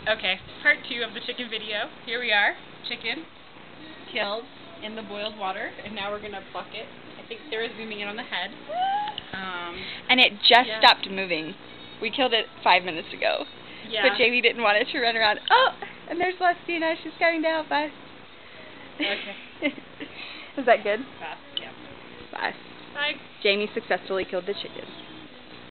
Okay, part 2 of the chicken video. Here we are, chicken killed in the boiled water, and now we're gonna pluck it. I think Sarah's zooming in on the head. And it just stopped moving. We killed it 5 minutes ago. Yeah. But Jamie didn't want it to run around. Oh, and there's Lestina. She's coming down. Bye. Okay. Is that good? Fast, yeah. Bye. Bye. Jamie successfully killed the chicken.